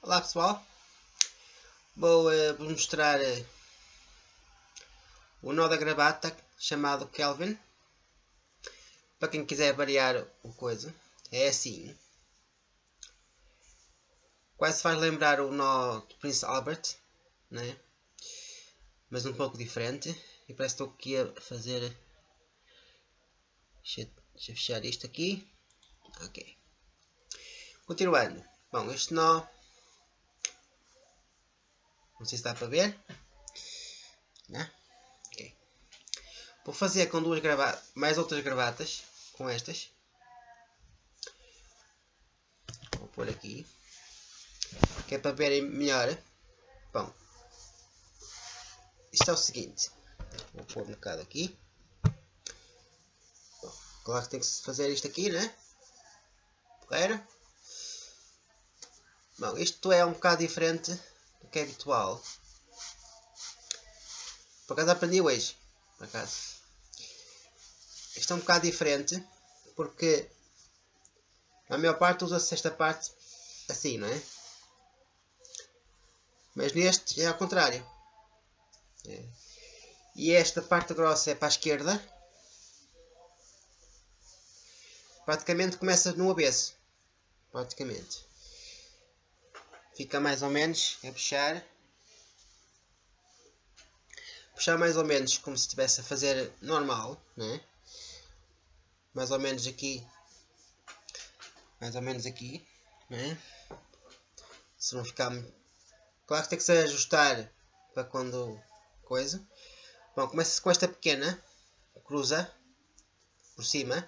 Olá pessoal, vou mostrar o nó da gravata chamado Kelvin. Para quem quiser variar o coisa, é assim. Quase faz lembrar o nó do Prince Albert, né? Mas um pouco diferente. E parece que estou aqui a fazer... Deixa eu fechar isto aqui. Ok. Continuando. Bom, este nó... Não sei se dá para ver. Né? Ok. Vou fazer com duas gravatas, mais outras gravatas, com estas. Vou pôr aqui, que é para verem melhor. Bom, isto é o seguinte, vou pôr um bocado aqui. Bom, claro que tem que fazer isto aqui, né? Porreiro. Bom, isto é um bocado diferente do que é habitual. Por acaso aprendi hoje, por acaso. Isto é um bocado diferente, porque a maior parte usa-se esta parte assim, não é? Mas neste é ao contrário. É. E esta parte grossa é para a esquerda. Praticamente começa no avesso. Praticamente. Fica mais ou menos a puxar. Puxar mais ou menos como se estivesse a fazer normal, né? Mais ou menos aqui. Mais ou menos aqui, né? Se não ficar... Claro que tem que se ajustar para quando... coisa. Bom, começa com esta pequena. Cruza. Por cima.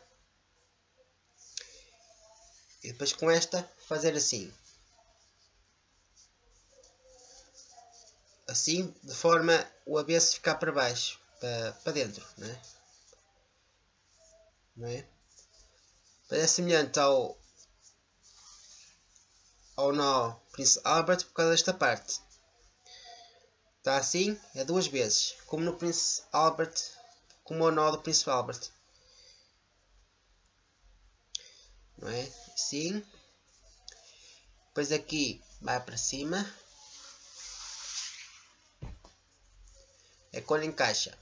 E depois com esta fazer assim. Assim, de forma o avesso ficar para baixo. Para dentro, né? Não é? Parece semelhante ao nó Prince Albert por causa desta parte. Está assim, é duas vezes. Como no Prince Albert, como o nó do Prince Albert. Não é? Assim. Depois aqui vai para cima. É quando encaixa.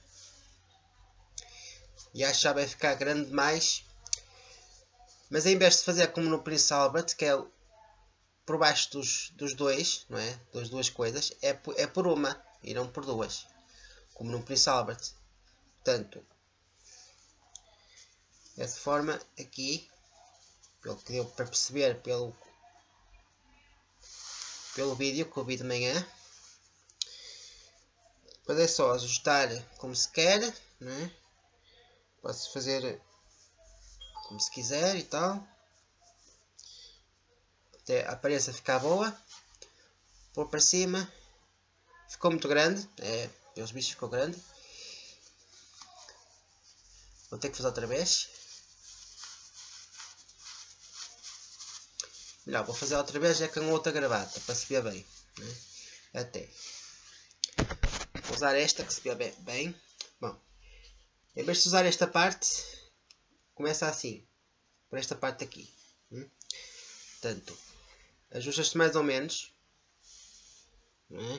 E a chave vai ficar grande demais. Mas em vez de fazer como no Prince Albert, que é por baixo dos dois, não é? Das duas coisas, é por uma e não por duas. Como no Prince Albert. Portanto, dessa forma aqui, pelo que deu para perceber pelo vídeo que eu vi de manhã. Depois é só ajustar como se quer, né? Posso fazer como se quiser e tal. Até a aparência ficar boa. Pôr para cima. Ficou muito grande. Pelos bichos ficou grande. Vou ter que fazer outra vez. Melhor, vou fazer outra vez é com outra gravata para se ver bem, né? Até. Vou usar esta que se vê bem. Bom, em vez de usar esta parte, começa assim. Por esta parte aqui. Portanto, ajustas-te mais ou menos. Né?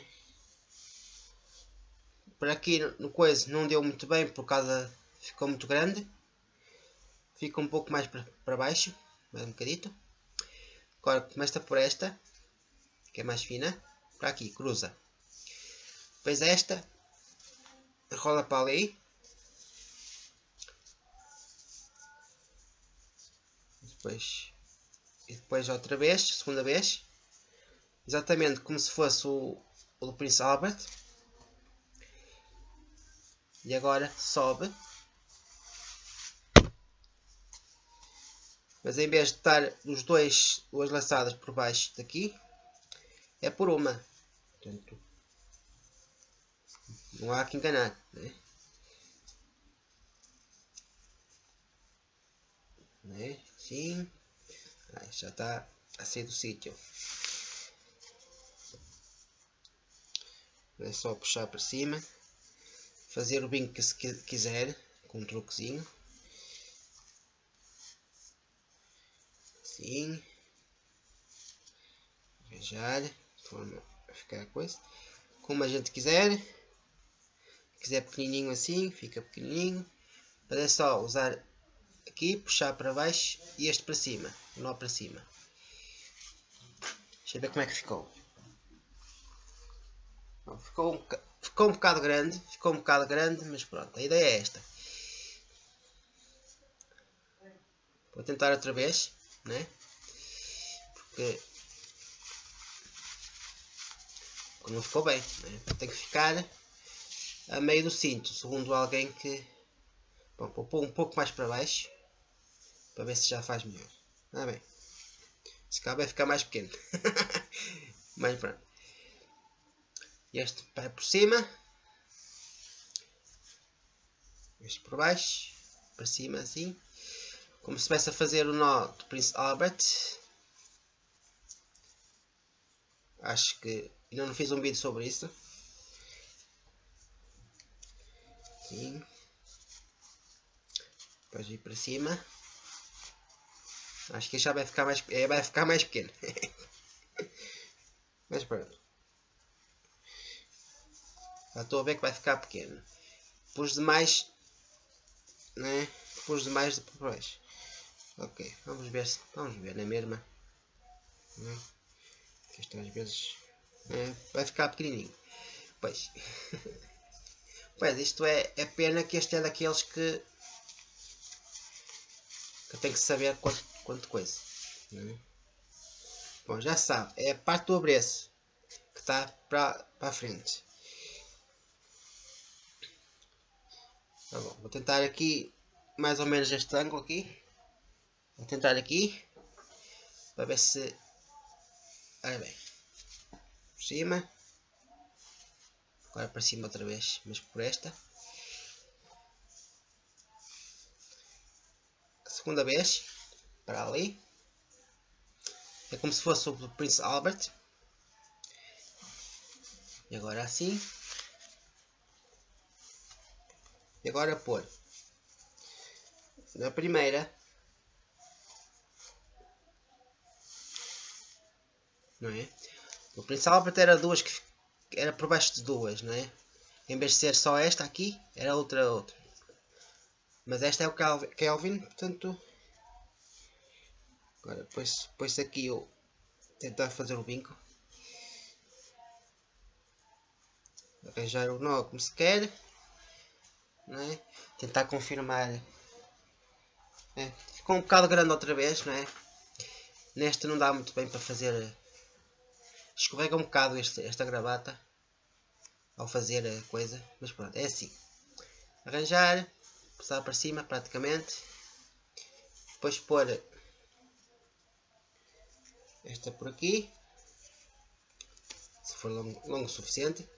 Por aqui no coisa não deu muito bem por causa... Ficou muito grande. Fica um pouco mais para baixo. Mais um bocadito. Agora começa por esta. Que é mais fina. Para aqui, cruza. Depois esta. Rola para ali. E depois outra vez. Segunda vez. Exatamente como se fosse o do Prince Albert. E agora sobe. Mas em vez de estar os duas laçadas por baixo daqui, é por uma. Portanto, não há que enganar, né? Né? Sim. Já está a sair do sítio. É só puxar para cima. Fazer o brinco que se quiser. Com um truquezinho. Assim. Arranjar. de forma a ficar a coisa. Como a gente quiser. Se quiser pequenininho assim, fica pequenininho. Mas é só usar aqui, puxar para baixo e este para cima. O nó para cima. Deixa eu ver como é que ficou. Ficou um bocado grande. Ficou um bocado grande, mas pronto. A ideia é esta. Vou tentar outra vez, né? Porque não ficou bem, né? Tem que ficar a meio do cinto, segundo alguém que... Bom, vou pôr um pouco mais para baixo, para ver se já faz melhor. Ah, bem. Se calhar vai ficar mais pequeno. Mas pronto. Este vai por cima. Este por baixo. Para cima assim. Como se estivesse a fazer o nó do Príncipe Albert. Acho que ainda não fiz um vídeo sobre isso. Assim. Depois ir para cima. Acho que já vai ficar mais pequeno. Mas pronto. Já estou a ver que vai ficar pequeno. Pus demais. Né? Pus demais para baixo. Ok, vamos ver na mesma. Né? Isto às vezes vai ficar pequenininho. Pois. Pois, isto é pena que este é daqueles que tem que saber quanto coisa. Né? Bom, já sabe, é a parte do abraço que está para a frente. Tá bom, vou tentar aqui mais ou menos este ângulo aqui. Vou tentar aqui para ver se... Olha bem. Por cima. Agora para cima outra vez, mas por esta. A segunda vez. Para ali. É como se fosse o Prince Albert. E agora assim. E agora pôr. Na primeira. Não é? O Prince Albert era duas que era por baixo de duas, não é? Em vez de ser só esta aqui, era outra. Mas esta é o Kelvin, portanto... Agora, depois aqui eu tentar fazer o vinco. Arranjar o nó como se quer. Não é? Tentar confirmar. Ficou um bocado grande outra vez, não é? Nesta não dá muito bem para fazer... Escorrega um bocado esta gravata ao fazer a coisa, mas pronto, é assim. Arranjar, passar para cima praticamente, depois pôr esta por aqui, se for longo o suficiente,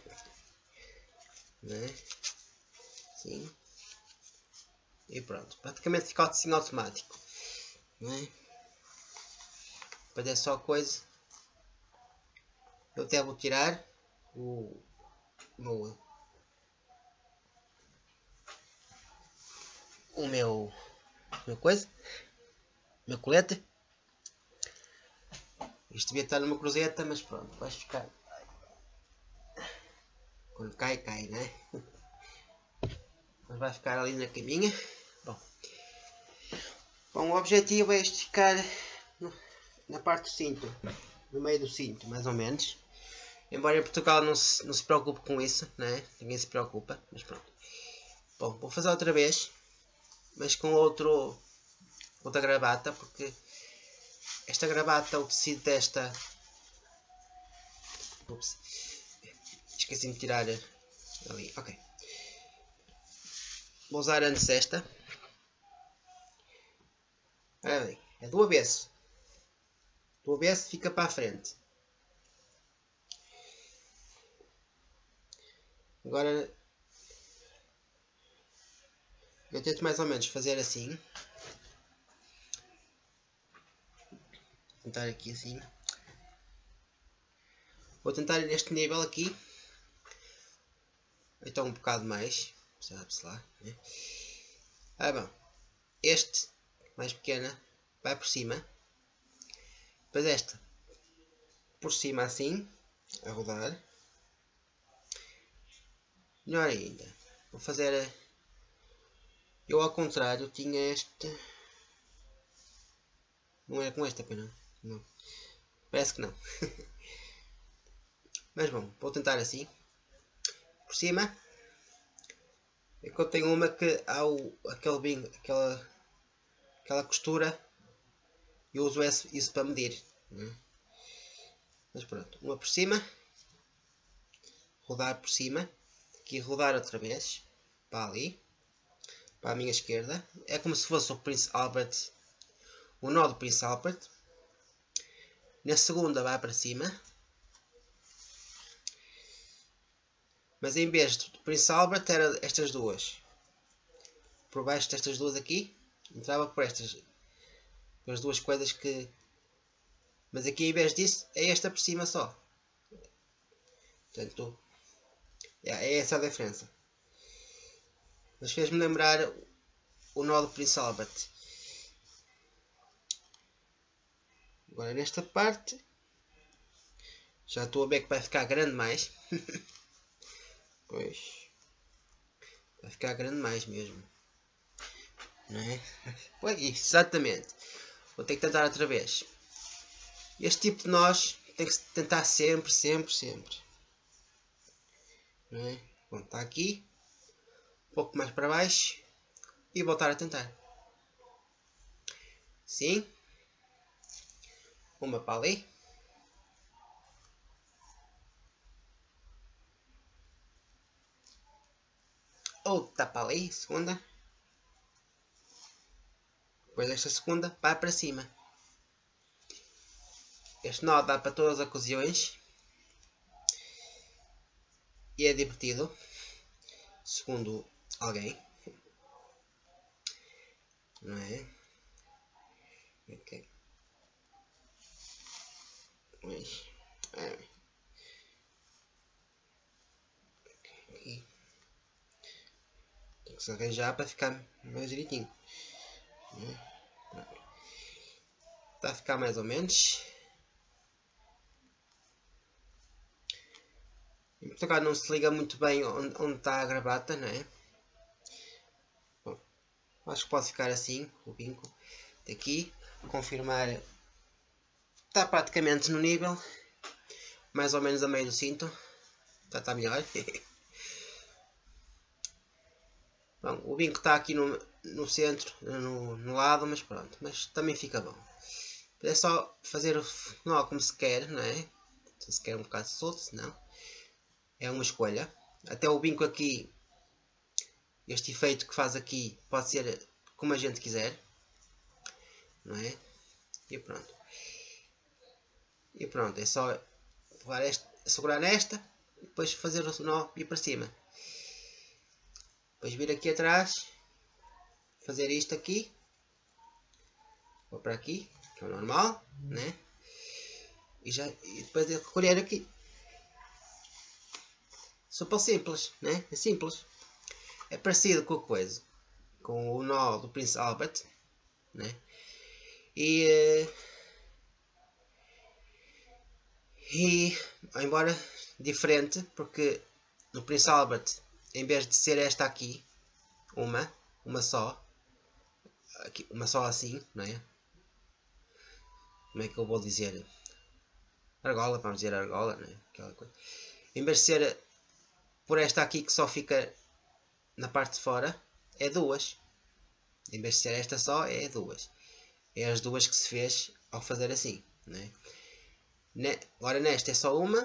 né? Assim. E pronto, praticamente fica assim automático, né? Depois é só coisa. Eu até vou tirar o meu coisa, meu colete. Isto devia estar numa cruzeta, mas pronto, vai ficar. Quando cai, né? Mas vai ficar ali na caminha. Bom, o objetivo é este ficar na parte do cinto, no meio do cinto, mais ou menos. Embora em Portugal não se preocupe com isso, né? Ninguém se preocupa, mas pronto. Bom, vou fazer outra vez, mas com outra gravata, porque esta gravata, o tecido desta... Ups, esqueci-me de tirar ali, ok. Vou usar antes esta. Olha bem, é do avesso. Do avesso fica para a frente. Agora eu tento mais ou menos fazer assim. Vou tentar aqui assim. Vou tentar neste nível aqui. Então um bocado mais. Sabe-se lá. Né? Bom. Este, mais pequena, vai por cima. Depois esta. por cima assim, a rodar. Melhor ainda, vou fazer, eu ao contrário tinha este, não era com esta pena, não, parece que não. Mas bom, vou tentar assim, por cima. É que eu tenho uma que há aquela costura, eu uso isso para medir, né? Mas pronto, uma por cima, rodar por cima, aqui rodar outra vez, para ali, para a minha esquerda, é como se fosse o Prince Albert, o nó do Prince Albert. Na segunda vai para cima, mas em vez do Prince Albert era estas duas, por baixo destas duas aqui, entrava por estas, por as duas coisas que, mas aqui em vez disso é esta por cima só. Portanto, é essa a diferença. Mas fez-me lembrar o nó do Prince Albert. Agora nesta parte, já estou a ver que vai ficar grande mais. Pois, vai ficar grande mais mesmo. Não é? Pois, exatamente. Vou ter que tentar outra vez. Este tipo de nós tem que tentar sempre, sempre, sempre. Não é? Bom, está aqui. Um pouco mais para baixo. E voltar a tentar. Sim. Uma para ali. Outra para ali. Segunda. Depois desta segunda, vai para cima. Este nó dá para todas as ocasiões. E é divertido. Segundo alguém. Não é? Ok. Mas, aqui. Tem que se arranjar para ficar mais direitinho. Está a ficar mais ou menos. Em Portugal não se liga muito bem onde está a gravata, não é? Bom, acho que pode ficar assim, o vinco. Daqui, confirmar. Está praticamente no nível. Mais ou menos a meio do cinto. Já está melhor. Bom, o vinco está aqui no centro, no lado, mas pronto. Mas também fica bom. É só fazer o nó como se quer, não é? Se quer um bocado solto, se não. É uma escolha. Até o vinco aqui, este efeito que faz aqui, pode ser como a gente quiser. Não é? E pronto. E pronto, é só segurar nesta e depois fazer o nó e ir para cima. Depois vir aqui atrás, fazer isto aqui. Vou para aqui, que é o normal, né? E depois recolher aqui. Super simples, né? É simples. É parecido com a coisa, com o nó do Prince Albert, né? E embora diferente, porque no Prince Albert, em vez de ser esta aqui, uma só, aqui, uma só assim, não é? Como é que eu vou dizer? Argola, vamos dizer argola, não é? Aquela coisa. Em vez de ser por esta aqui que só fica na parte de fora, é duas. Em vez de ser esta só, é duas. É as duas que se fez ao fazer assim, né? Agora nesta é só uma.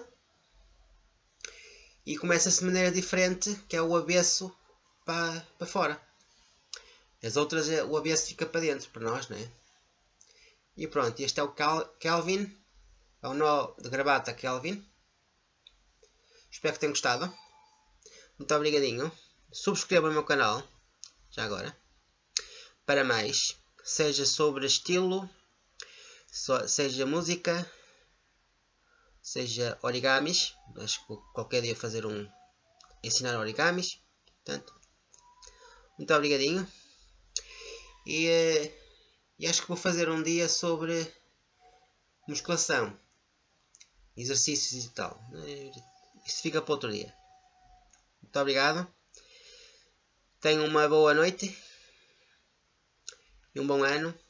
E começa-se de maneira diferente, que é o avesso para fora. As outras, o avesso fica para dentro, para nós, né? E pronto, este é o Kelvin. É o nó de gravata Kelvin. Espero que tenham gostado. Muito obrigadinho. Subscreva o meu canal, já agora, para mais, seja sobre estilo, seja música, seja origamis. Acho que qualquer dia fazer ensinar origamis. Portanto, muito obrigadinho. E acho que vou fazer um dia sobre musculação. exercícios e tal. Isso fica para outro dia. Muito obrigado. Tenham uma boa noite e um bom ano.